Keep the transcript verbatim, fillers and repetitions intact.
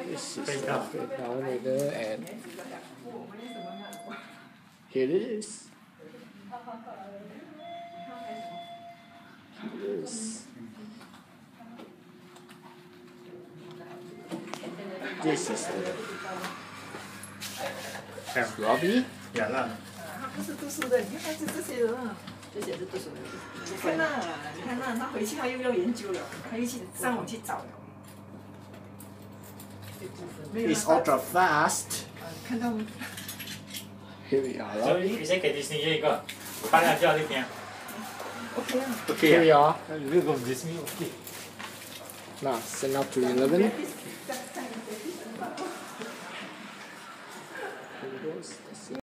This is the downloader and here it is. Here it is. This is the Robbie. 演了。 他不是读书的，你看他是这些人啊，这些是读书的。你看那，你看那，他回去他又要研究了，他又去上网去找了。 It's ultra fast. 看到 Here we are. 所以你先给迪士尼一个，拍两句这边。 OK 啊。 Here we are. 这个迪士尼 OK。 Now send out to eleven. Here it goes.